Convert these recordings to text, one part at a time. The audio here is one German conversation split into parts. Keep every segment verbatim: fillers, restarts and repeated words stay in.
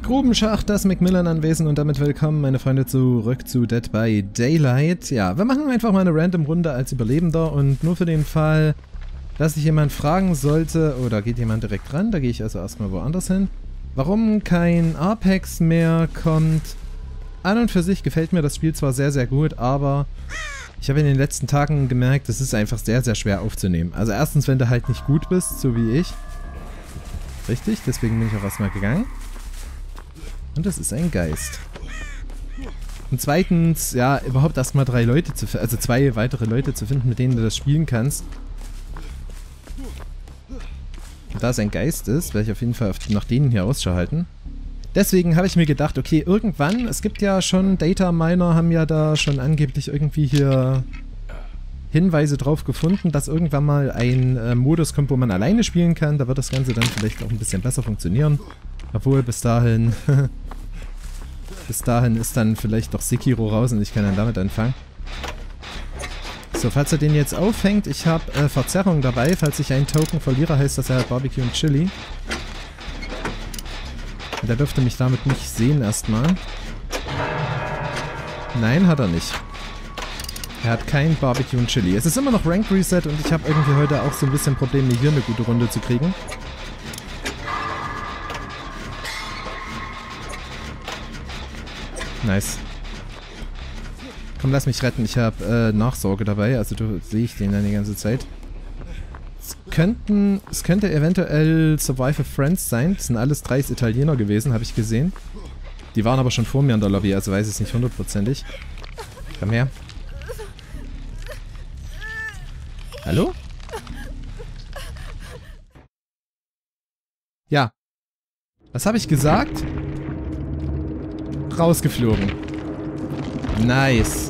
Grubenschacht, das Macmillan-Anwesen und damit willkommen, meine Freunde, zurück zu Dead by Daylight. Ja, wir machen einfach mal eine Random-Runde als Überlebender und nur für den Fall, dass sich jemand fragen sollte, oh, da geht jemand direkt ran, da gehe ich also erstmal woanders hin, warum kein Apex mehr kommt. An und für sich gefällt mir das Spiel zwar sehr, sehr gut, aber ich habe in den letzten Tagen gemerkt, es ist einfach sehr, sehr schwer aufzunehmen. Also erstens, wenn du halt nicht gut bist, so wie ich. Richtig, deswegen bin ich auch erstmal gegangen. Und das ist ein Geist. Und zweitens, ja, überhaupt erstmal drei Leute zu finden, also zwei weitere Leute zu finden, mit denen du das spielen kannst. Und da es ein Geist ist, werde ich auf jeden Fall nach denen hier Ausschau halten. Deswegen habe ich mir gedacht, okay, irgendwann, es gibt ja schon, Data Miner haben ja da schon angeblich irgendwie hier Hinweise drauf gefunden, dass irgendwann mal ein äh, Modus kommt, wo man alleine spielen kann. Da wird das Ganze dann vielleicht auch ein bisschen besser funktionieren. Obwohl, bis dahin, bis dahin ist dann vielleicht doch Sekiro raus und ich kann dann damit anfangen. So, falls er den jetzt auffängt, ich habe äh, Verzerrung dabei. Falls ich einen Token verliere, heißt das, er hat Barbecue und Chili. Und er dürfte mich damit nicht sehen erstmal. Nein, hat er nicht. Er hat kein Barbecue und Chili. Es ist immer noch Rank Reset und ich habe irgendwie heute auch so ein bisschen Probleme, hier eine gute Runde zu kriegen. Nice. Komm, lass mich retten. Ich habe äh, Nachsorge dabei, also du sehe ich den dann die ganze Zeit. Es könnten, es könnte eventuell Survive of Friends sein. Das sind alles drei Italiener gewesen, habe ich gesehen. Die waren aber schon vor mir in der Lobby, also weiß ich es nicht hundertprozentig. Komm her. Hallo? Ja. Was habe ich gesagt? Rausgeflogen. Nice.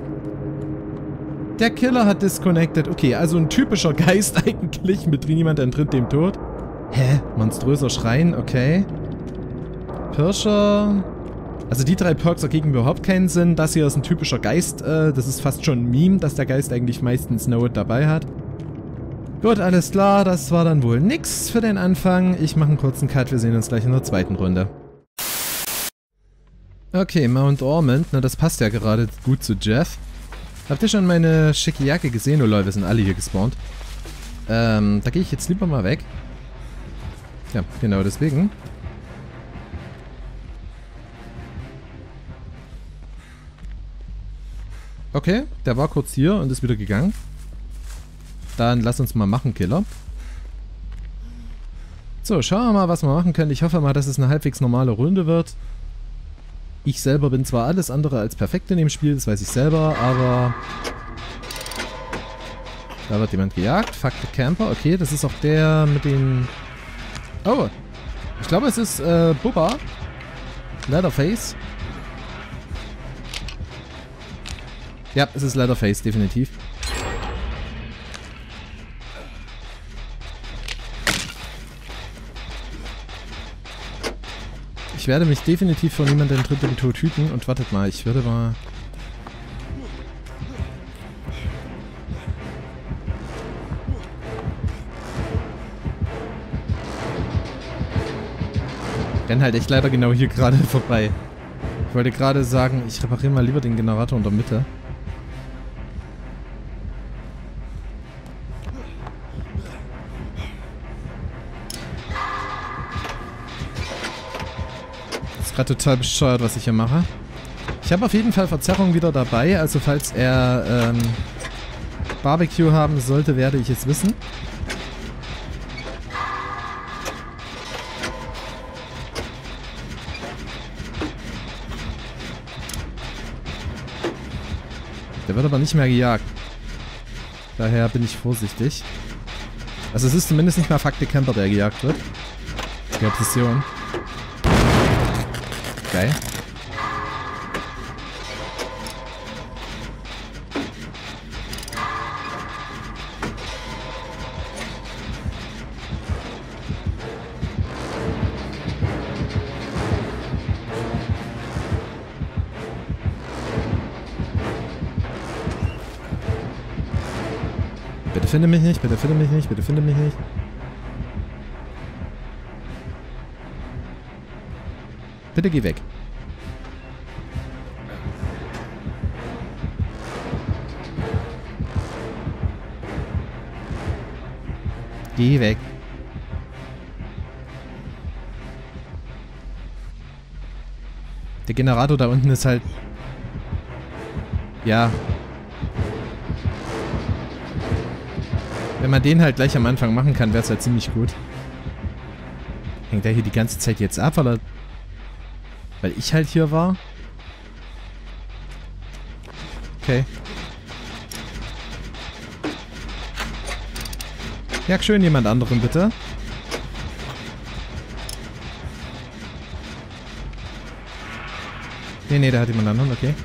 Der Killer hat disconnected. Okay, also ein typischer Geist eigentlich. Mit niemand entritt dem Tod. Hä? Monströser Schrein, okay. Pirscher. Also die drei Perks ergeben überhaupt keinen Sinn. Das hier ist ein typischer Geist. Äh, das ist fast schon ein Meme, dass der Geist eigentlich meistens Note dabei hat. Gut, alles klar. Das war dann wohl nix für den Anfang. Ich mache einen kurzen Cut. Wir sehen uns gleich in der zweiten Runde. Okay, Mount Ormond. Na, das passt ja gerade gut zu Jeff. Habt ihr schon meine schicke Jacke gesehen? Oh Leute, wir sind alle hier gespawnt. Ähm, da gehe ich jetzt lieber mal weg. Ja, genau deswegen. Okay, der war kurz hier und ist wieder gegangen. Dann lass uns mal machen, Killer. So, schauen wir mal, was wir machen können. Ich hoffe mal, dass es eine halbwegs normale Runde wird. Ich selber bin zwar alles andere als perfekt in dem Spiel, das weiß ich selber, aber... Da wird jemand gejagt. Fuck the Camper. Okay, das ist auch der mit den... Oh, ich glaube es ist äh, Bubba. Leatherface. Ja, es ist Leatherface, definitiv. Ich werde mich definitiv von niemandem dritten Tod hüten und wartet mal, ich würde mal... Renn halt echt leider genau hier gerade vorbei. Ich wollte gerade sagen, ich repariere mal lieber den Generator in der Mitte. Gerade total bescheuert, was ich hier mache. Ich habe auf jeden Fall Verzerrung wieder dabei, also falls er ähm, Barbecue haben sollte, werde ich es wissen. Der wird aber nicht mehr gejagt. Daher bin ich vorsichtig. Also es ist zumindest nicht mehr Fuck the Camper, der gejagt wird. Die Obsession. Geil. Bitte finde mich nicht, bitte finde mich nicht, bitte finde mich nicht. Bitte geh weg. Geh weg. Der Generator da unten ist halt... Ja. Wenn man den halt gleich am Anfang machen kann, wäre es halt ziemlich gut. Hängt er hier die ganze Zeit jetzt ab, weil er... Weil ich halt hier war? Okay. Ja, schön, jemand anderen bitte. Nee, nee, da hat jemand anderen, okay.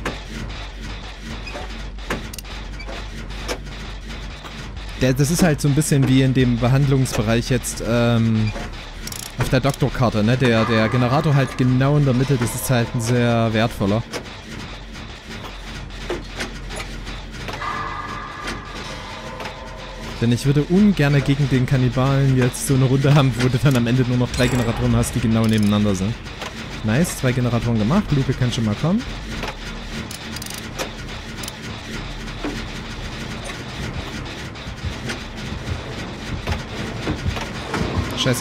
Der, das ist halt so ein bisschen wie in dem Behandlungsbereich jetzt ähm, auf der Doktorkarte, ne? Der, der Generator halt genau in der Mitte, das ist halt ein sehr wertvoller. Denn ich würde ungern gegen den Kannibalen jetzt so eine Runde haben, wo du dann am Ende nur noch drei Generatoren hast, die genau nebeneinander sind. Nice, zwei Generatoren gemacht. Luke kann schon mal kommen. Scheiße.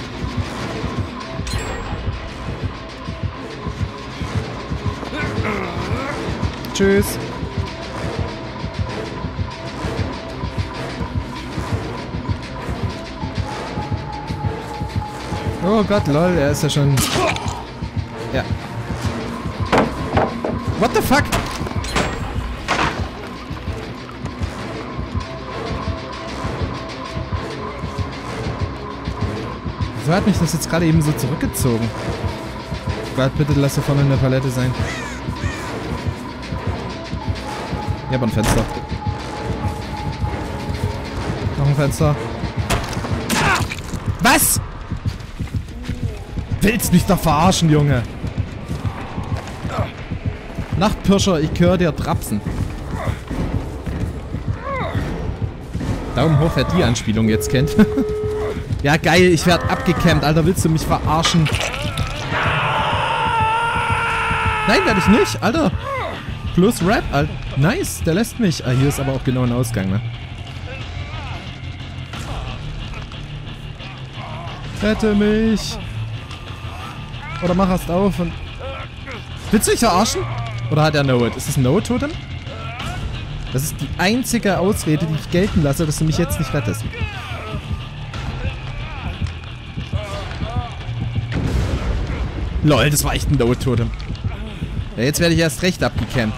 Tschüss. Oh Gott, lol, er ist ja schon... Ja. What the fuck? Wieso hat mich das jetzt gerade eben so zurückgezogen? Gott, bitte lass da vorne in der Palette sein. Ja, aber ein Fenster. Noch ein Fenster. Was? Willst mich doch verarschen, Junge. Nachtpirscher, ich höre dir trapsen. Daumen hoch, wer die Anspielung jetzt kennt. Ja, geil, ich werde abgecampt. Alter, willst du mich verarschen? Nein, werde ich nicht. Alter. Plus Rap, Alter. Nice, der lässt mich. Ah, hier ist aber auch genau ein Ausgang, ne? Rette mich. Oder mach erst auf und... Willst du mich verarschen? Oder hat er No-It? Ist das ein No-Totem? Das ist die einzige Ausrede, die ich gelten lasse, dass du mich jetzt nicht rettest. Lol, das war echt ein No-Totem. Ja, jetzt werde ich erst recht abgecampt.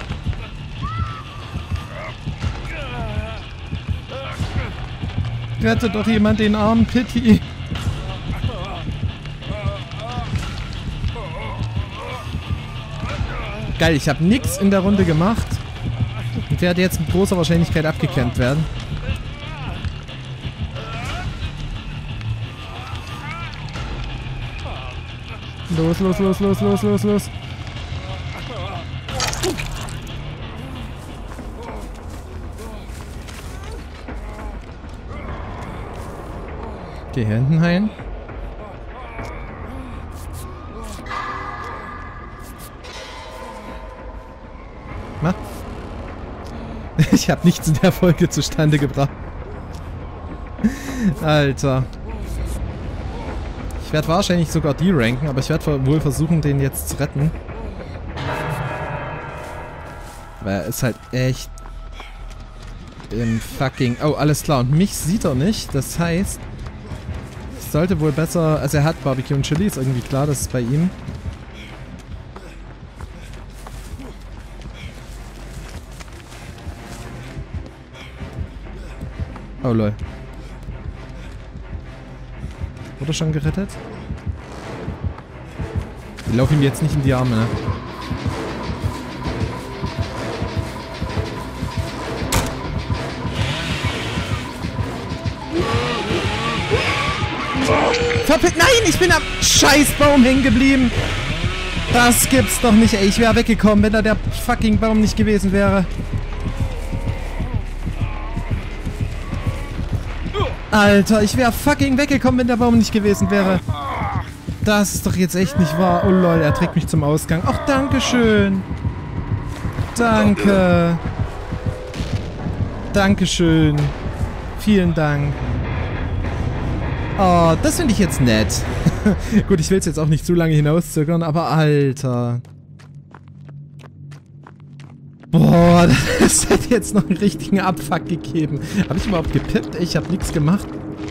Rette doch jemand den armen Pity. Geil, ich habe nichts in der Runde gemacht. Und werde jetzt mit großer Wahrscheinlichkeit abgecampt werden. Los, los, los, los, los, los, los. Okay, hier hinten heilen. Na? Ich habe nichts in der Folge zustande gebracht. Alter. Ich werde wahrscheinlich sogar die ranken, aber ich werde wohl versuchen, den jetzt zu retten. Weil er ist halt echt im fucking... Oh, alles klar. Und mich sieht er nicht. Das heißt, ich sollte wohl besser... Also er hat Barbecue und Chili, ist irgendwie klar, das ist bei ihm. Oh, lol. Wurde schon gerettet? Ich laufe ihm jetzt nicht in die Arme, ne? Verpiss... Nein, ich bin am Scheißbaum hängen geblieben. Das gibt's doch nicht, ey. Ich wäre weggekommen, wenn da der fucking Baum nicht gewesen wäre. Alter, ich wäre fucking weggekommen, wenn der Baum nicht gewesen wäre. Das ist doch jetzt echt nicht wahr. Oh lol, er trägt mich zum Ausgang. Ach, dankeschön. Danke. Dankeschön. Vielen Dank. Oh, das finde ich jetzt nett. Gut, ich will es jetzt auch nicht zu lange hinauszögern, aber Alter. Boah, das hat jetzt noch einen richtigen Abfuck gegeben. Habe ich überhaupt gepippt? Ich habe nichts gemacht.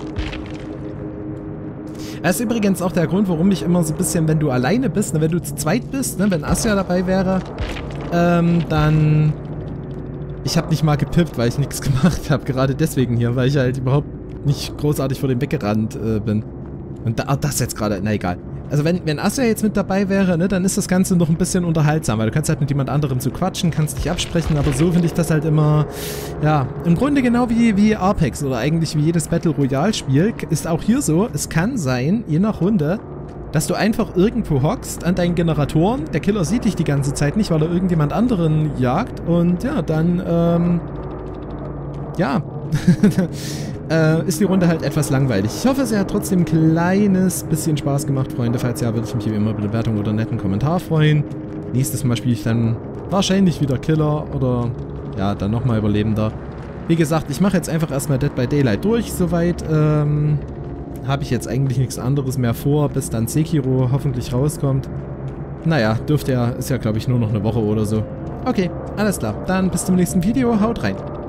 Das ist übrigens auch der Grund, warum ich immer so ein bisschen, wenn du alleine bist, ne, wenn du zu zweit bist, ne, wenn Asja dabei wäre, ähm, dann... Ich habe nicht mal gepippt, weil ich nichts gemacht habe, gerade deswegen hier, weil ich halt überhaupt nicht großartig vor dem weggerannt äh, bin. Und da, das jetzt gerade, na egal. Also wenn, wenn Asja jetzt mit dabei wäre, ne, dann ist das Ganze noch ein bisschen unterhaltsam, weil du kannst halt mit jemand anderem zu quatschen, kannst dich absprechen, aber so finde ich das halt immer, ja, im Grunde genau wie, wie Apex oder eigentlich wie jedes Battle Royale Spiel, ist auch hier so, es kann sein, je nach Runde, dass du einfach irgendwo hockst an deinen Generatoren, der Killer sieht dich die ganze Zeit nicht, weil er irgendjemand anderen jagt und ja, dann, ähm, ja, äh, ist die Runde halt etwas langweilig. Ich hoffe, es hat trotzdem ein kleines bisschen Spaß gemacht, Freunde. Falls ja, würde ich mich wie immer über eine Bewertung oder einen netten Kommentar freuen. Nächstes Mal spiele ich dann wahrscheinlich wieder Killer oder ja, dann nochmal Überlebender. Wie gesagt, ich mache jetzt einfach erstmal Dead by Daylight durch, soweit, ähm, habe ich jetzt eigentlich nichts anderes mehr vor, bis dann Sekiro hoffentlich rauskommt. Naja, dürfte ja, ist ja glaube ich nur noch eine Woche oder so. Okay, alles klar. Dann bis zum nächsten Video, haut rein.